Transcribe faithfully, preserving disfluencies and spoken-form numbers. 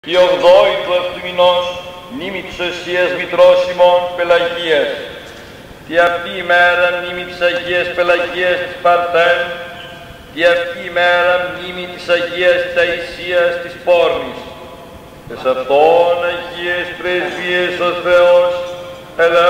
η ογδόη του αυτού μηνός, μνήμη της Οσίας Μητρός ημών Πελαγίας. Τη αυτή ημέρα μνήμη της Αγίας Πελαγίας της Παρθένου, τη αυτή ημέρα μνήμη της Αγίας Ταϊσίας της Πόρνης. Και σε αυτόν Αγίες πρεσβείες ο Θεός, ελεό